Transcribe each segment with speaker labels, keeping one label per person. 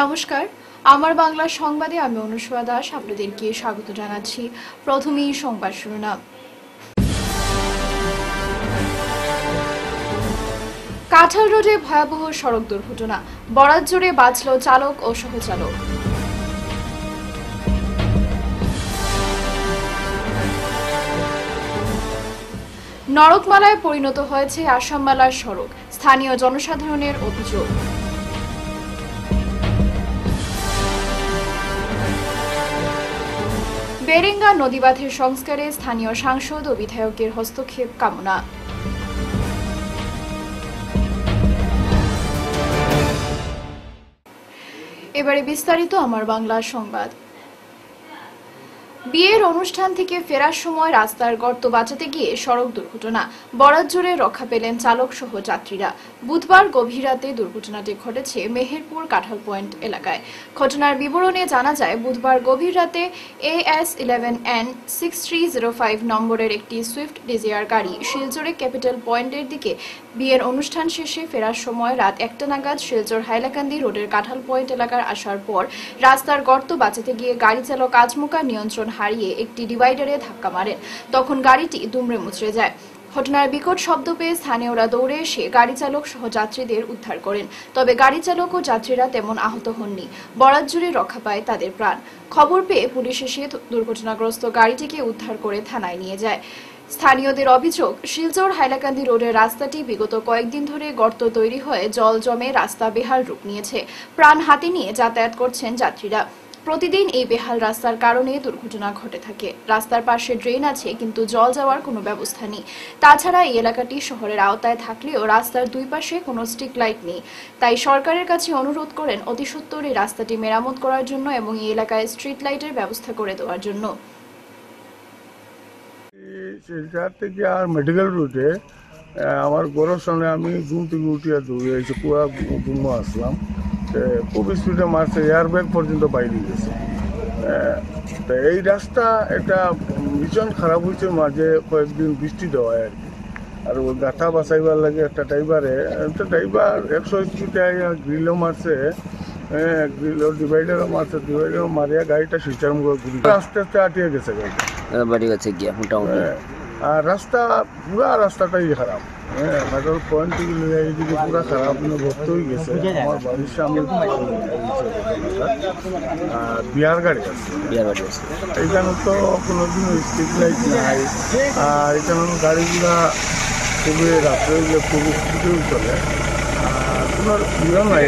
Speaker 1: নমস্কার, আমার বাংলা সংবাদে আমি অনুষ্কা দাস আপনাদেরকে স্বাগত জানাচ্ছি। প্রথমেই সংবাদ শিরোনাম। কাঁঠাল রোডে ভয়াবহ সড়ক দুর্ঘটনা, বরাত জোরে বাঁচল চালক ও সহচালক। নরকমালায় পরিণত হয়েছে আসামমালার সড়ক, স্থানীয় জনসাধারণের অভিযোগ। বেরেঙ্গা নদীবাঁধের সংস্কারে স্থানীয় সাংসদ ও বিধায়কের হস্তক্ষেপ কামনা। এবারে বিস্তারিত আমার বাংলা সংবাদ। বিয়ের অনুষ্ঠান থেকে ফেরার সময় রাস্তার গর্ত বাঁচাতে গিয়ে সড়ক দুর্ঘটনা, বরাত জোরে রক্ষা পেলেন চালক সহ যাত্রীরা। বুধবার গভীর রাতে দুর্ঘটনাটি ঘটেছে মেহেরপুর কাঁঠাল পয়েন্ট এলাকায়। ঘটনার বিবরণে জানা যায়, বুধবার গভীর রাতে AS11N6305 নম্বরের একটি সুইফট ডিজায়ার গাড়ি শিলচরে ক্যাপিটাল পয়েন্টের দিকে বিয়ের অনুষ্ঠান শেষে ফেরার সময় রাত 1টা নাগাদ শিলচর হাইলাকান্দি রোডের কাঁঠাল পয়েন্ট এলাকার আসার পর রাস্তার গর্ত বাঁচাতে গিয়ে গাড়ি চালক আচমকা নিয়ন্ত্রণ হারিয়ে একটি ডিভাইডারে ধাক্কা মারেন। তখন গাড়িটি দুমড়ে মুচড়ে যায়। ঘটনার বিকট শব্দ পেয়ে স্থানীয়রা দৌড়ে এসে গাড়ি চালক সহ যাত্রীদের উদ্ধার করেন। তবে গাড়ি চালক ও যাত্রীরা তেমন আহত হননি। বরাত জুড়ে রক্ষা পায় তাদের প্রাণ। খবর পেয়ে পুলিশ এসে দুর্ঘটনাগ্রস্ত গাড়িটিকে উদ্ধার করে থানায় নিয়ে যায়। স্থানীয়দের অভিযোগ, শিলচর হাইলাকান্দি রোডের রাস্তাটি বিগত কয়েকদিন ধরে গর্ত তৈরি হয়ে জল জমে রাস্তা বেহাল রূপ নিয়েছে। প্রাণ হাতে নিয়ে যাতায়াত করছেন যাত্রীরা। প্রতিদিন এই বেহাল রাস্তার কারণে দুর্ঘটনা ঘটে থাকে। রাস্তার পাশে ড্রেন আছে, কিন্তু জল যাওয়ার কোনো ব্যবস্থা নেই। তাছাড়া এই এলাকাটি শহরের আওতায় থাকলেও রাস্তার দুই পাশে কোনো স্ট্রিট লাইট নেই। তাই সরকারের কাছে অনুরোধ করেন অতি সত্বর এই রাস্তাটি মেরামত করার জন্য এবং এই এলাকায় স্ট্রিট লাইটের ব্যবস্থা করে দেওয়ার জন্য।
Speaker 2: শিলচর থেকে আর মেডিকেল রুটে আমার ঘরের সামনে আমি ঘুম থেকে উঠিয়া দৌড়ে এসে পুরা ঘুমো আসলাম। খুব স্পিডে মারছে, এয়ার ব্যাগ পর্যন্ত বাইরে গেছে। তো এই রাস্তা একটা ভীষণ খারাপ হয়েছে, মাঝে কয়েকদিন বৃষ্টি দেওয়ায় আর কি। আর ওই গাঁথা বাঁচাইবার লাগে একটা ড্রাইভার 100 স্পিডে গ্রিলও মারছে, গ্রিলও ডিভাইডারও মারছে, ডিভাইডারও মারিয়া গাড়িটা শিলচর মুখে ঘুরে আস্তে আস্তে আটিয়ে গেছে গাড়িটা বাড়ি গেছে গিয়া মোটামুটি। আর রাস্তা পুরা রাস্তাটাই খারাপ, কাঁঠাল পয়েন্ট থেকে এইদিকে পুরা খারাপ, ভর্তি হয়ে গেছে। আমার বাড়ির সামনে বিয়ার গাড়ি আছে, এইখানে তো কোনোদিন স্ট্রিট লাইট নাই। আর এখানে গাড়িগুলা খুবই রাত্রে খুব স্পিডেও চলে, আর কোনো ইয়ে নাই,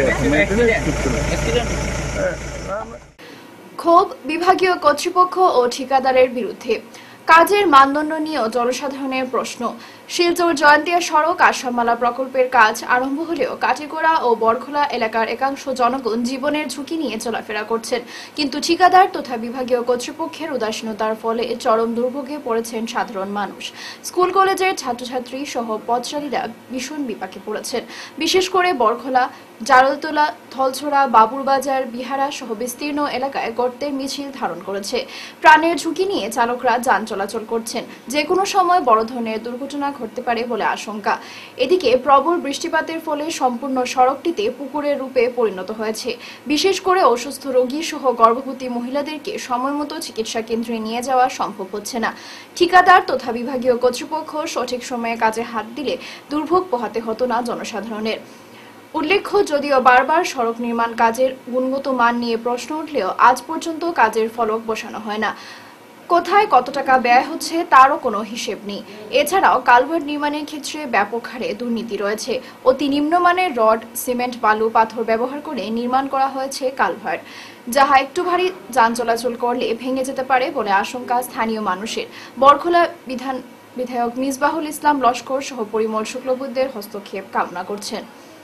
Speaker 1: ক্ষোভ বিভাগীয় কর্তৃপক্ষ ও ঠিকাদারের বিরুদ্ধে। কাজের মানদণ্ড নিয়েও জনসাধারণের প্রশ্ন। শিলচর জয়ন্তিয়া সড়ক আসামমালা প্রকল্পের কাজ আরম্ভ হলেও কাটিগড়া ও বরখোলা এলাকার একাংশ জনগণ জীবনের ঝুঁকি নিয়ে চলাফেরা করছেন, কিন্তু ঠিকাদার তথা বিভাগীয় কর্তৃপক্ষের উদাসীনতার ফলে চরম দুর্ভোগে পড়েছেন সাধারণ মানুষ। স্কুল কলেজের ছাত্রছাত্রী সহ পথচারীরা ভীষণ বিপাকে পড়েছেন। বিশেষ করে বরখোলা, জারলতলা, থলছড়া, বাবুরবাজার, বিহারা সহ বিস্তীর্ণ এলাকায় গর্তের মিছিল ধারণ করেছে। প্রাণের ঝুঁকি নিয়ে চালকরা যান চলাচল করছেন। যে কোনো সময় বড় ধরনের দুর্ঘটনা ঘটতে পারে বলে আশঙ্কা। এদিকে প্রবল বৃষ্টিপাতের ফলে সম্পূর্ণ সড়কটিতে পুকুরের রূপে পরিণত হয়েছে। বিশেষ করে অসুস্থ রোগী সহ গর্ভবতী মহিলাদেরকে সময়মতো চিকিৎসা কেন্দ্রে নিয়ে যাওয়া সম্ভব হচ্ছে না। ঠিকাদার তথা বিভাগীয় কর্তৃপক্ষ সঠিক সময়ে কাজে হাত দিলে দুর্ভোগ পোহাতে হতো না জনসাধারণের। উল্লেখ্য, যদিও বারবার সড়ক নির্মাণ কাজের গুণগত মান নিয়ে প্রশ্ন উঠলেও আজ পর্যন্ত কাজের ফলক বসানো হয় না। কোথায় কত টাকা ব্যয় হচ্ছে তারও কোনো হিসেব নেই। এছাড়াও কালভার্ট নির্মাণের ক্ষেত্রে ব্যাপক হারে দুর্নীতি রয়েছে। অতি নিম্নমানের রড, সিমেন্ট, বালু, পাথর ব্যবহার করে নির্মাণ করা হয়েছে কালভার্ট, যাহা একটু ভারী যান চলাচল করলে ভেঙে যেতে পারে বলে আশঙ্কা স্থানীয় মানুষের। বরখোলা বিধায়ক মিসবাহুল ইসলাম লস্কর সহ পরিমল শুক্লবুদ্ধের হস্তক্ষেপ কামনা করছেন।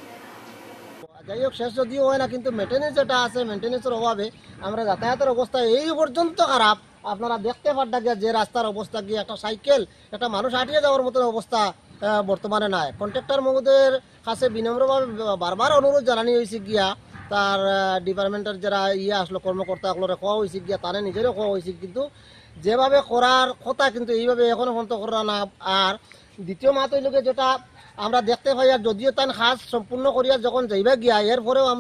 Speaker 3: যাই হোক, শেষ যদিও হয় না, কিন্তু মেনটেন্যান্স যেটা আছে, মেনটেন্যান্সের অভাবে আমরা যাতায়াতের অবস্থা এই পর্যন্ত খারাপ। আপনারা দেখতে পারবেন যে রাস্তার অবস্থা কি, একটা সাইকেল, একটা মানুষ হাঁটিয়ে যাওয়ার মতো অবস্থা বর্তমানে নাই। কন্ট্রাক্টর মহোদয়ের কাছে বিনম্রভাবে বারবার অনুরোধ জানানি হয়েছে গিয়া, তার ডিপার্টমেন্টের যারা আসলো কর্মকর্তাগুলোরে কোয়া হয়েছে গিয়া, তারা নিজেরও কোয়া হয়েছে, কিন্তু যেভাবে করার কথা কিন্তু এইভাবে এখনো পর্যন্ত করা না। আর দ্বিতীয় মাত হইলকে যেটা আমরা দেখতে পাই, আর যদিও তার কাজ সম্পূর্ণ করিয়া যখন যাইবা গিয়া, এরপরেও আমরা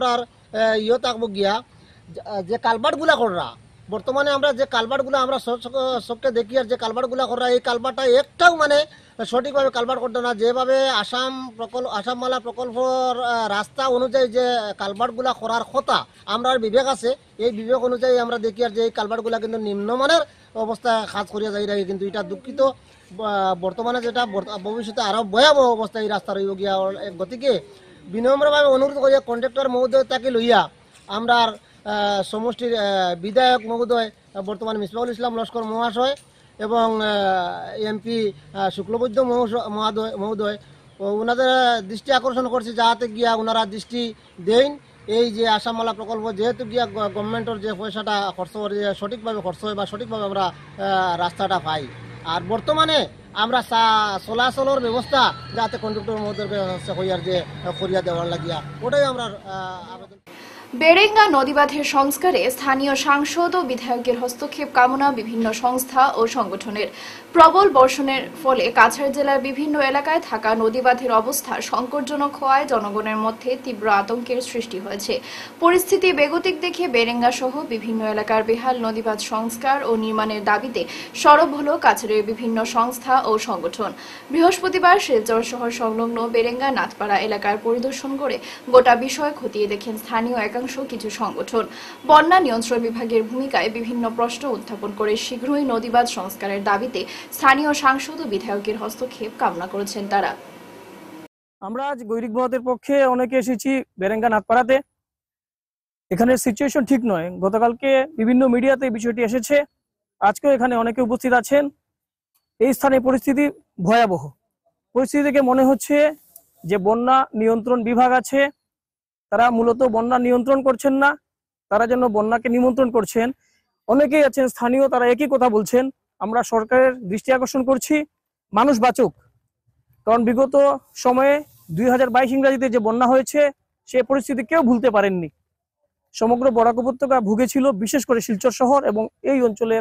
Speaker 3: ইয়ে থাকবো গিয়া যে কালভার্টগুলা কররা বর্তমানে আমরা যে কালভার্টগুলো আমরা চোখে দেখি আর যে কালভার্টগুলো কররা এই কালভার্টটা একটাও মানে সঠিকভাবে কালভার্ট করতে না, যেভাবে আসামমালা প্রকল্পর রাস্তা অনুযায়ী যে কালভার্টগুলা করার কথা আমরা বিবেক আছে, এই বিবেক অনুযায়ী আমরা দেখি আর যে এই কালভার্টগুলা কিন্তু নিম্নমানের অবস্থা কাজ করিয়া যাই রাখি, কিন্তু এটা দুঃখিত বর্তমানে যেটা ভবিষ্যতে আরো ভয়াবহ অবস্থা এই রাস্তা রইব গিয়া। গতিকে বিনম্রভাবে অনুরোধ করিয়া কন্ট্রাক্টর মহোদয় তাকে লইয়া আমরা সমষ্টির বিধায়ক মহোদয় বর্তমান মিসবাহুল ইসলাম লস্কর মহাশয় এবং এমপি শুক্লবৈদ্য মহোদয় ওনাদের দৃষ্টি আকর্ষণ করছে যাতে গিয়া ওনারা দৃষ্টি দেন এই যে আসামমালা প্রকল্প যেহেতু গিয়া গভর্নমেন্টের যে পয়সাটা খরচ করে সঠিকভাবে খরচ হয় বা সঠিকভাবে আমরা রাস্তাটা পাই। আর বর্তমানে আমরা চলাচলের ব্যবস্থা যাতে কন্ট্রাক্টর মহোদয়কে হইয়ার যে করিয়া দেওয়ার লাগিয়া ওটাই আমরা আবেদন।
Speaker 1: বেরেঙ্গা নদীবাঁধের সংস্কারে স্থানীয় সাংসদ ও বিধায়কের হস্তক্ষেপ কামনা বিভিন্ন সংস্থা ও সংগঠনের। প্রবল বর্ষণের ফলে কাছাড় জেলার বিভিন্ন এলাকায় থাকা নদীবাঁধের অবস্থা সংকটজনক হওয়ায় জনগণের মধ্যে তীব্র আতঙ্কের সৃষ্টি হয়েছে। পরিস্থিতি বেগতিক দেখে বেরেঙ্গা সহ বিভিন্ন এলাকার বেহাল নদীবাঁধ সংস্কার ও নির্মাণের দাবিতে সরব হল কাছাড়ের বিভিন্ন সংস্থা ও সংগঠন। বৃহস্পতিবার শিলচর শহর সংলগ্ন বেরেঙ্গা নাথপাড়া এলাকার পরিদর্শন করে গোটা বিষয় খতিয়ে দেখেন স্থানীয় কিছু সংগঠন। বন্যা নিয়ন্ত্রণ বিভাগের ভূমিকায় বিভিন্ন প্রশ্ন উত্থাপন করে শীঘ্রই নদীবাঁধ সংস্কারের দাবিতে স্থানীয় সাংসদ ও বিধায়কের হস্তক্ষেপ কামনা করেছেন তারা।
Speaker 4: আমরা আজ গৈরিক বহতের পক্ষে অনেকে এসেছি বেরেঙ্গা নাথপাড়াতে। এখানের সিচুয়েশন ঠিক নয়। গতকালকে বিভিন্ন মিডিয়াতে বিষয়টি এসেছে, আজকেও এখানে অনেকে উপস্থিত আছেন। এই স্থানে পরিস্থিতি ভয়াবহ। পরিস্থিতি থেকে মনে হচ্ছে যে বন্যা নিয়ন্ত্রণ বিভাগ আছে, তারা মূলত বন্যা নিয়ন্ত্রণ করছেন না, তারা যেন বন্যাকে নিমন্ত্রণ করছেন। অনেকেই আছেন স্থানীয়, তারা একই কথা বলছেন। আমরা সরকারের দৃষ্টি আকর্ষণ করছি, মানুষ বাঁচুক। কারণ বিগত সময়ে 2022 ইংরাজিতে যে বন্যা হয়েছে সে পরিস্থিতি কেউ ভুলতে পারেননি। সমগ্র বরাক উপত্যকা ভুগেছিল, বিশেষ করে শিলচর শহর এবং এই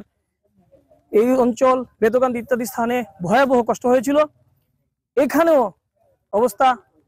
Speaker 4: অঞ্চল বেতকান্দি ইত্যাদি স্থানে ভয়াবহ কষ্ট হয়েছিল। এখানেও অবস্থা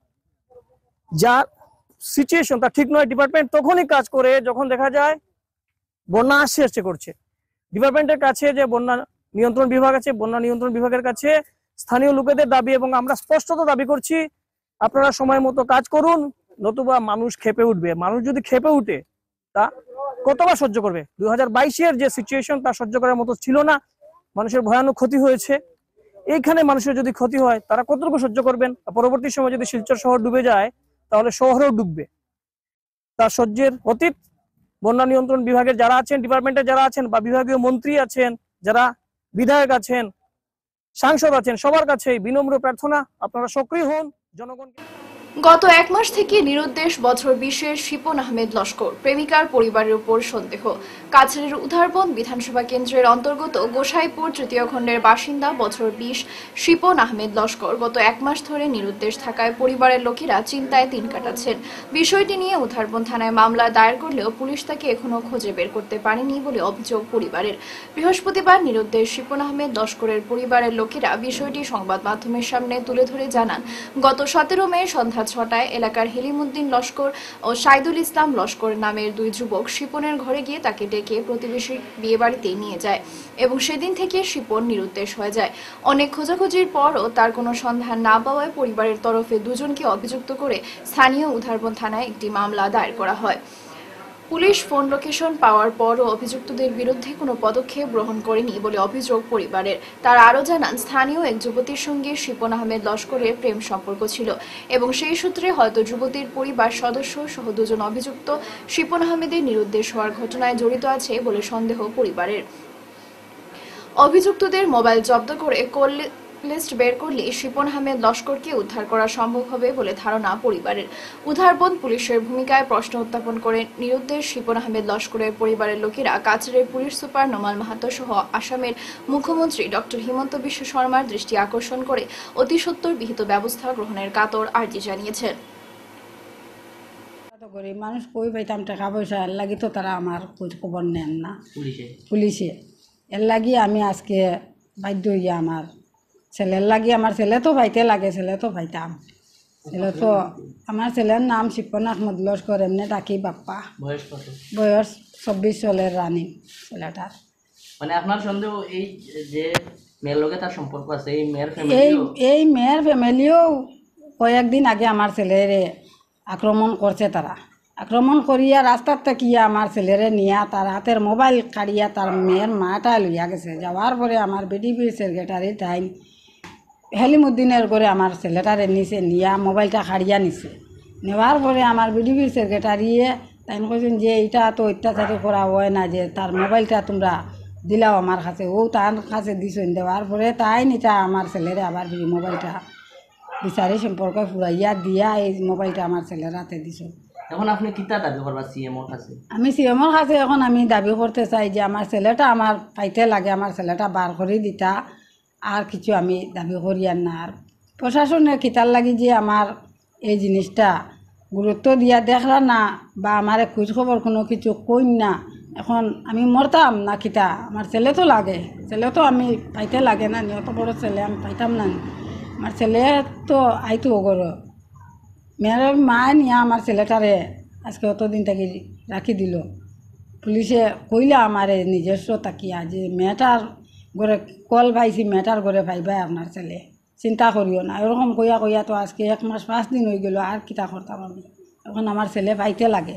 Speaker 4: যা সিচুয়েশন তা ঠিক নয়। ডিপার্টমেন্ট তখনই কাজ করে যখন দেখা যায় বন্যা আসছে করছে। ডিপার্টমেন্টের কাছে যে বন্যা নিয়ন্ত্রণ বিভাগ আছে, বন্যা নিয়ন্ত্রণ বিভাগের কাছে স্থানীয় লোকেদের দাবি এবং আমরা স্পষ্টত দাবি করছি, আপনারা সময় মতো কাজ করুন, নতুবা মানুষ ক্ষেপে উঠবে। মানুষ যদি ক্ষেপে উঠে তা কতবার সহ্য করবে? 2022-এর যে সিচুয়েশন তা সহ্য করার মতো ছিল না। মানুষের ভয়ানক ক্ষতি হয়েছে। এইখানে মানুষের যদি ক্ষতি হয় তারা কতটুকু সহ্য করবেন? পরবর্তী সময় যদি শিলচর শহর ডুবে যায় তাহলে শহরেও ডুববে। তার সহ্যের অতীত বন্যা নিয়ন্ত্রণ বিভাগের যারা আছেন, ডিপার্টমেন্টের যারা আছেন বা বিভাগীয় মন্ত্রী আছেন, যারা বিধায়ক আছেন, সাংসদ আছেন, সবার কাছে বিনম্র প্রার্থনা, আপনারা সক্রিয় হন। জনগণকে
Speaker 1: গত এক মাস থেকে নিরুদ্দেশ বছর 20-এর শিপন আহমেদ লস্কর প্রেমিকার পরিবারের উপর সন্দেহ। কাছাড়ের উধারবন বিধানসভা কেন্দ্রের অন্তর্গত গোসাইপুর তৃতীয় খণ্ডের বাসিন্দা বছর 20 শিপন আহমেদ লস্কর গত এক মাস ধরে নিরুদ্দেশ থাকায় পরিবারের লোকেরা চিন্তায় দিন কাটাচ্ছেন। বিষয়টি নিয়ে উধারবন থানায় মামলা দায়ের করলেও পুলিশ তাকে এখনো খুঁজে বের করতে পারেনি বলে অভিযোগ পরিবারের। বৃহস্পতিবার নিরুদ্দেশ শিপন আহমেদ লস্করের পরিবারের লোকেরা বিষয়টি সংবাদ মাধ্যমের সামনে তুলে ধরে জানান, গত 17 মে সন্ধ্যা 6টায় এলাকার হেলিমুদ্দিন লস্কর ও সাইদুল ইসলাম লস্কর নামের দুই যুবক শিপনের ঘরে গিয়ে তাকে ডেকে প্রতিবেশীর বিয়ে বাড়িতে নিয়ে যায় এবং সেদিন থেকে শিপন নিরুদ্দেশ হয়ে যায়। অনেক খোঁজাখুঁজির পরও তার কোনো সন্ধান না পাওয়ায় পরিবারের তরফে দুজনকে অভিযুক্ত করে স্থানীয় উধারবন থানায় একটি মামলা দায়ের করা হয়। পুলিশ ফোন লোকেশন পাওয়ার পরও অভিযুক্তদের বিরুদ্ধে কোনো পদক্ষেপ গ্রহণ করেনি বলে অভিযোগ পরিবারের। তারা আরও জানান, স্থানীয় এক যুবতীর সঙ্গে শিপন আহমেদ লস্করের প্রেম সম্পর্ক ছিল এবং সেই সূত্রে হয়তো যুবতীর পরিবার সদস্য সহ দুজন অভিযুক্ত শিপন আহমেদের নিরুদ্দেশ হওয়ার ঘটনায় জড়িত আছে বলে সন্দেহ পরিবারের। অভিযুক্তদের মোবাইল জব্দ করে কল লিস্ট বের করলে শিপন আহমেদ লস্করকে উদ্ধার করা সম্ভব হবে বলে ধারণা পরিবারের। উধারবন পুলিশের ভূমিকায় প্রশ্ন উত্থাপন করে নিরুদ্দেশ শিপন আহমেদ লস্করের পরিবারের লোকেরা কাছাড়ের পুলিশ সুপার নোমাল মাহাতো সহ আসামের মুখ্যমন্ত্রী ডক্টর হিমন্ত বিশ্ব শর্মার দৃষ্টি আকর্ষণ করে অতি সত্বর বিহিত ব্যবস্থা গ্রহণের কাতর আর্জি জানিয়েছেন।
Speaker 5: মানুষ কই পাইতাম টাকা পয়সা, এর লাগি তো তারা আমার খোঁজ খবর নেন না পুলিশে। এর লাগি আমি আজকে বাধ্য হইয়া আমার ছেলের লাগি, আমার ছেলে তো ভাইতে লাগে, ছেলে তো ভাইতাম, ছেলে তো আমার ছেলের নাম শিপন আহমদ লস্কর, এমনি ডাকি বাপ্পা।
Speaker 6: বয়স কত?
Speaker 5: বয়স 24 সালের রানিং ছেলেটার।
Speaker 6: মানে আপনার সন্দেহ এই যে মেয়ের লগে তার সম্পর্ক আছে, এই মেয়ের
Speaker 5: এই
Speaker 6: ফ্যামিলিও
Speaker 5: এই মেয়ের ফ্যামিলিও কয়েকদিন আগে আমার ছেলেরে আক্রমণ করছে। তারা আক্রমণ করিয়া রাস্তার থেকে আমার ছেলেরে নিয়া তার হাতের মোবাইল কাড়িয়া তার মেয়ের মাটা লইয়া গেছে। যাওয়ার পরে আমার বিডিপির সেক্রেটারি টাইম হেলিমুদ্দিনের করে আমার ছেলেটারে নিচে নিয়া মোবাইলটা কাড়িয়া নিছে। নেওয়ার পরে আমার বিডিপির সেক্রেটারিয়ে তাই কইছেন যে এইটা তো অত্যাচারী করা হয় না, যে তার মোবাইলটা তোমরা দিলাও আমার কাছে। ও তার কাছে দিছেন, দেওয়ার পরে তাই নিটা আমার ছেলেরে আবার মোবাইলটা বিচারি সম্পর্কে ফুরাইয়া দিয়া এই মোবাইলটা আমার ছেলের হাতে দিছ।
Speaker 6: এখন আপনি কিতা দাবি করবা সিএমওর কাছে?
Speaker 5: আমি সিএমর কাছে এখন আমি দাবি করতে চাই যে আমার ছেলেটা আমার পাইতে লাগে, আমার ছেলেটা বার করে দিতা। আর কিছু আমি দাবি করি আর না। আর প্রশাসনের খিতার লাগি যে আমার এই জিনিসটা গুরুত্ব দিয়া দেখলা না, বা আমার খোঁজ খবর কোনো কিছু কই না, এখন আমি মরতাম না খিতা। আমার ছেলে তো লাগে, ছেলে তো আমি পাইতে লাগে না, অত বড় ছেলে আমি পাইতাম না। আমার ছেলে তো আইতো ওগর মেয়ের মা নিয়ে আমার ছেলেটারে আজকে অতদিন থেকে রাখি দিল। পুলিশে কইলা আমারে নিজস্ব তাকিয়া যে মেয়েটার ঘরে কল পাইছি, মেয়েটার ঘরে পাইবাই আপনার ছেলে, চিন্তা করিও না। এরকম কইয়া কইয়া তো আজকে 1 মাস 5 দিন হয়ে গেল। আর কিতা করতাম আমি? এখন আমার ছেলে পাইতে লাগে,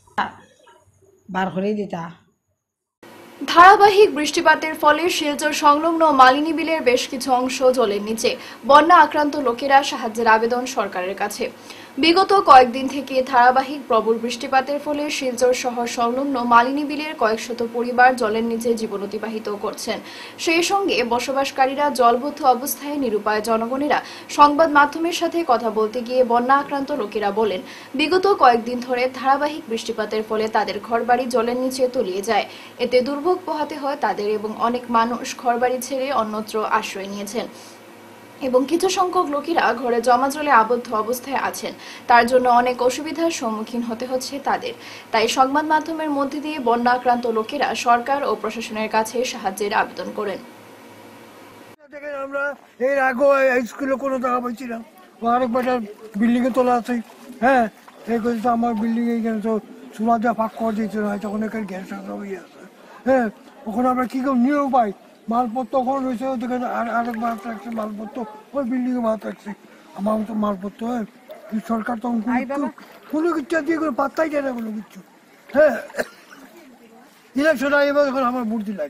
Speaker 5: বার করে দিতা।
Speaker 1: ধারাবাহিক বৃষ্টিপাতের ফলে শিলচর সংলগ্ন মালিনী বিলের বেশ কিছু অংশ জলের নিচে। বন্যা আক্রান্ত লোকেরা সাহায্যের আবেদন সরকারের কাছে। বিগত কয়েকদিন থেকে ধারাবাহিক প্রবল বৃষ্টিপাতের ফলে শিলচর শহর সংলগ্ন মালিনী বিলের কয়েকশত পরিবার জলের নিচে জীবন অতিবাহিত করছেন। সেই সঙ্গে বসবাসকারীরা জলবদ্ধ অবস্থায় নিরুপায় জনগণেরা সংবাদ মাধ্যমের সাথে কথা বলতে গিয়ে বন্যা আক্রান্ত লোকেরা বলেন, বিগত কয়েকদিন ধরে ধারাবাহিক বৃষ্টিপাতের ফলে তাদের ঘরবাড়ি জলের নিচে তলিয়ে যায়। এতে দুর্ভোগ পোহাতে হয় তাদের এবং অনেক মানুষ ঘরবাড়ি ছেড়ে অন্যত্র আশ্রয় নিয়েছেন এবং কিছু সংখ্যক লোকেরা ঘরে জমা জলে আবদ্ধ অবস্থায় আছেন। তার জন্য অনেক অসুবিধার সম্মুখীন হতে হচ্ছে তাদের। তাই সংবাদ মাধ্যমের মধ্যে দিয়ে বন্যা আক্রান্ত লোকেরা সরকার ও প্রশাসনের কাছে সাহায্যের আবেদন করেন।
Speaker 7: আমরা এর আগে স্কুলে কোনো টাকা পাইছিলাম, আরেকবার বিল্ডিং এ তোলা আছে। হ্যাঁ, এই কথা আমার বিল্ডিং এ তো চুলা দিয়ে ফাঁক করে দিয়েছিল, তখন এখানে গ্যাস হয়ে আছে। হ্যাঁ, ওখানে আমরা কি কেউ নিয়েও পাই মালপত্র ওখানে রয়েছে, ওখানে আরেক মাছ রাখছে মালপত্র, ওই বিল্ডিং এ মাছ রাখছে আমার তো মালপত্র। হ্যাঁ, সরকার তখন কোনো কিছু দিয়ে কোনো পাত্তাই দেয় না কোনো কিছু। হ্যাঁ, ইলেকশন এবার এখন আমার ভোট দিলাই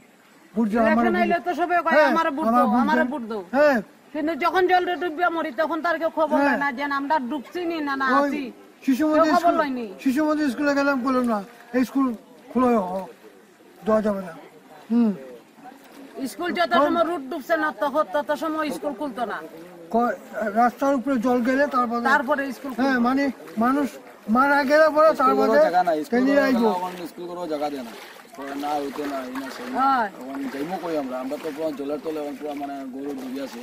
Speaker 5: যখন জল ডুবিয়া মরি তখন তার কেউ খবর হয় না যে আমরা ডুবছি নি না না আছি।
Speaker 7: শিশু মন্দির স্কুলে গেলাম, বললাম না এই স্কুল খুলে দেওয়া যাবে না।
Speaker 5: স্কুল যত সময় রুট ডুবছে না তত সময় স্কুল খুলতো না।
Speaker 7: রাস্তার উপরে জল গেলে
Speaker 5: তারপরে স্কুল।
Speaker 7: হ্যাঁ, মানে মানুষ মারা গেলে পরে তারপরে
Speaker 8: স্কুল করার জায়গা দেয় না, না হইতে না যাইমো কই আমরা তো পুরো জলের তলে পুরো মানে গরু ডুবি আছে।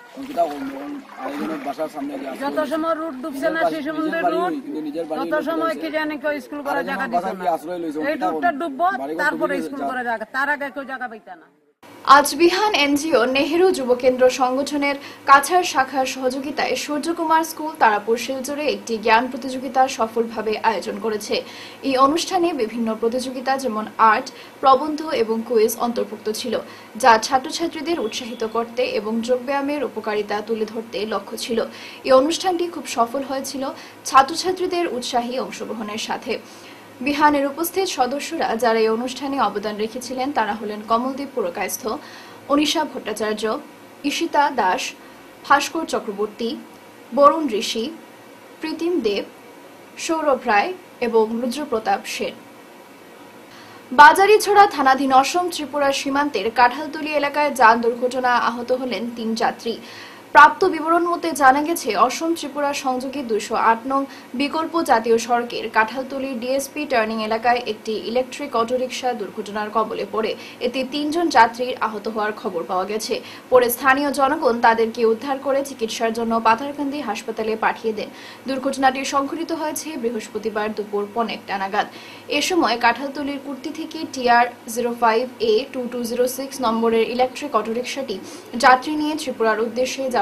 Speaker 8: বাসার সামনে
Speaker 5: যত সময় রুট ডুবছে না সেই সময় তত সময় কি জানি কেউ স্কুল করার জায়গা দিচ্ছে না। এই রুটটা ডুববো তারপরে স্কুল করার জায়গা, তার আগে কেউ জায়গা পাইতা না।
Speaker 1: আজ বিহান এনজিও নেহেরু যুব কেন্দ্র সংগঠনের কাছাড় শাখার সহযোগিতায় সূর্যকুমার স্কুল তারাপুর শিলচরে একটি জ্ঞান প্রতিযোগিতা সফলভাবে আয়োজন করেছে। এই অনুষ্ঠানে বিভিন্ন প্রতিযোগিতা যেমন আর্ট, প্রবন্ধ এবং কুইজ অন্তর্ভুক্ত ছিল, যা ছাত্রছাত্রীদের উৎসাহিত করতে এবং যোগব্যায়ামের উপকারিতা তুলে ধরতে লক্ষ্য ছিল। এই অনুষ্ঠানটি খুব সফল হয়েছিল ছাত্রছাত্রীদের উৎসাহী অংশগ্রহণের সাথে। বিহানের উপস্থিত সদস্যরা যারা এই অনুষ্ঠানে অবদান রেখেছিলেন তারা হলেন কমলদীপ পুরকায়স্থ, অনিশা ভট্টাচার্য, ঈশিতা দাস, ভাস্কর চক্রবর্তী, বরুণ ঋষি, প্রীতিম দেব, সৌরভ রায় এবং রুদ্রপ্রতাপ সেন। বাজারিছড়া থানাধীন অসম ত্রিপুরা সীমান্তের কাঁঠালতলী এলাকায় যান দুর্ঘটনায় আহত হলেন 3 যাত্রী। প্রাপ্ত বিবরণ মতে জানা গেছে, অসম ত্রিপুরা সংযোগী 208 নং বিকল্প জাতীয় সড়কের কাঁঠালতলী ডিএসপি টার্নিং এলাকায় একটি ইলেকট্রিক অটোরিকশা দুর্ঘটনার কবলে পড়ে এতে 3 জন যাত্রীর আহত হওয়ার খবর পাওয়া গেছে। পরে স্থানীয় জনগণ তাদেরকে উদ্ধার করে চিকিৎসার জন্য পাথারকান্দি হাসপাতালে পাঠিয়ে দেন। দুর্ঘটনাটি সংঘটিত হয়েছে বৃহস্পতিবার দুপুর 1:15 নাগাদ। এ সময় কাঁঠালতলীর কুর্তি থেকে TR 05A2206 নম্বরের ইলেকট্রিক অটোরিকশাটি যাত্রী নিয়ে ত্রিপুরার উদ্দেশ্যে যাওয়ার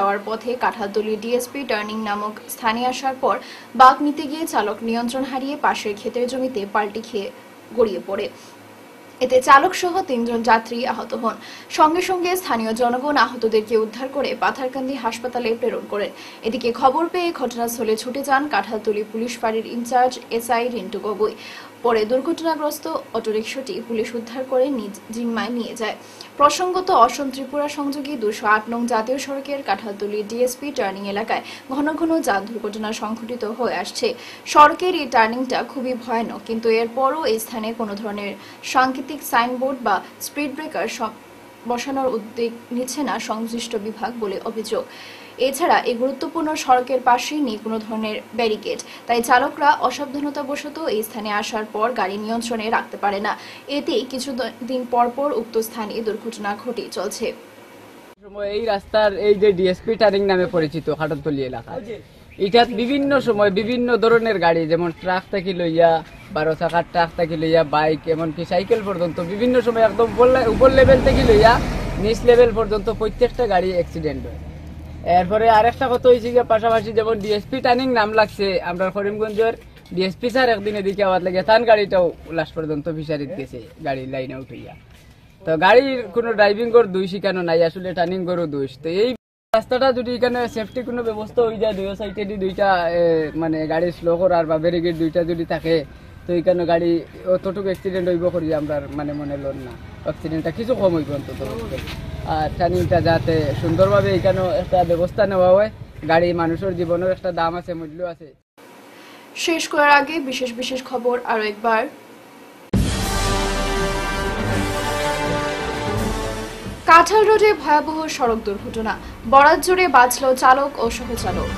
Speaker 1: যাওয়ার পথে কাঁঠালতলী ডিএসপি টার্নিং নামক স্থানে আসার পর বাঁক নিতে গিয়ে চালক নিয়ন্ত্রণ হারিয়ে পাশের ক্ষেতের জমিতে পাল্টি খেয়ে গড়িয়ে পড়ে। এতে চালক সহ 3 জন যাত্রী আহত হন। সঙ্গে সঙ্গে স্থানীয় জনগণ আহতদেরকে উদ্ধার করে পাথারকান্দি হাসপাতালে প্রেরণ করেন। এদিকে খবর পেয়ে ঘটনাস্থলে ছুটে যান কাঁঠালতলী পুলিশ ফাঁড়ির ইনচার্জ এসআই রিন্টু গগৈ। পরে দুর্ঘটনাগ্রস্ত অটোরিকশাটি পুলিশ উদ্ধার করে নিজ জিম্মায় নিয়ে যায়। প্রসঙ্গত অসম ত্রিপুরা সংযোগী 208 নং জাতীয় সড়কের কাঁঠালতলী ডিএসপি টার্নিং এলাকায় ঘন ঘন যান দুর্ঘটনা সংঘটিত হয়ে আসছে। সড়কের এই টার্নিংটা খুবই ভয়ানক, কিন্তু এরপরও এই স্থানে কোনো ধরনের সাংকেতিক সাইনবোর্ড বা স্পিড ব্রেকার বসানোর উদ্যোগ নিচ্ছে না সংশ্লিষ্ট বিভাগ বলে অভিযোগ। এছাড়া এই গুরুত্বপূর্ণ সড়কের পাশেই নেই কোনো ধরনের ব্যারিকেড, তাই চালকরা অসাবধানতাবশত এই স্থানে আসার পর গাড়ি নিয়ন্ত্রণে রাখতে পারে না। এতেই কিছুদিন পরপর উক্ত স্থানে দুর্ঘটনা ঘটে চলছে।
Speaker 9: এই রাস্তার এই যে ডিএসপি টার্নিং নামে পরিচিত কাঁঠালতলী এলাকা, এটা বিভিন্ন সময় বিভিন্ন ধরনের গাড়ি, যেমন ট্রাক থেকে লইয়া 12 চাকার ট্রাক থেকে লইয়া বাইক, এমনকি সাইকেল পর্যন্ত বিভিন্ন সময় একদম উপর লেভেল থেকে লইয়া নিচ লেভেল পর্যন্ত প্রত্যেকটা গাড়ি অ্যাক্সিডেন্ট হয়। এরপরে আরেকটা কথা হয়েছে যে পাশাপাশি যেমন ডিএসপি টার্নিং নাম লাগছে, আমরা করিমগঞ্জের ডিএসপি স্যার একদিন এদিকে আওয়াজ লাগে থান গাড়িটাও লাস্ট পর্যন্ত ফিশারিত গেছে, গাড়ি লাইনে উঠাইয়া। তো গাড়ির কোনো ড্রাইভিং কর দুই শিখানো নাই, আসলে টার্নিং করও দুই। তো এই রাস্তাটা যদি এখানে সেফটি কোনো ব্যবস্থা হয়ে যায়, দুই সাইডে দুইটা মানে গাড়ি স্লো করার বা ব্যারিকেড দুইটা যদি থাকে, তো এখানে গাড়ি অতটুকু অ্যাক্সিডেন্ট হইব করি আমরা মানে মনে লন না, অ্যাক্সিডেন্টটা কিছু কম হইব অন্তত। আর টার্নিংটা যাতে সুন্দরভাবে এখানে একটা ব্যবস্থা নেওয়া হয়, গাড়ি মানুষের জীবনের একটা দাম আছে, মূল্য আছে।
Speaker 1: শেষ করার আগে বিশেষ বিশেষ খবর আরো একবার। কাঁঠাল রোডে ভয়াবহ সড়ক দুর্ঘটনা, বরাত জোরে বাঁচল চালক ও সহচালক।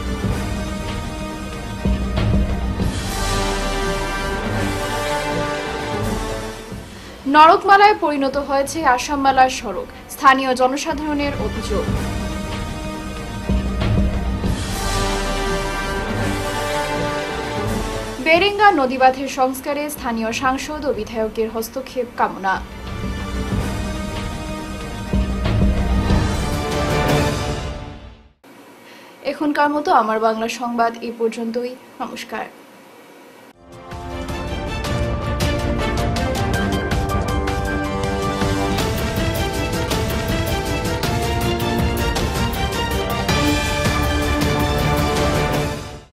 Speaker 1: নরকমালায় পরিণত হয়েছে আসামমালার সড়ক, স্থানীয় জনসাধারণের অভিযোগ। বেরেঙ্গা নদীবাঁধের সংস্কারে স্থানীয় সাংসদ ও বিধায়কের হস্তক্ষেপ কামনা। এখনকার মতো আমার বাংলা সংবাদ এই পর্যন্তই। নমস্কার।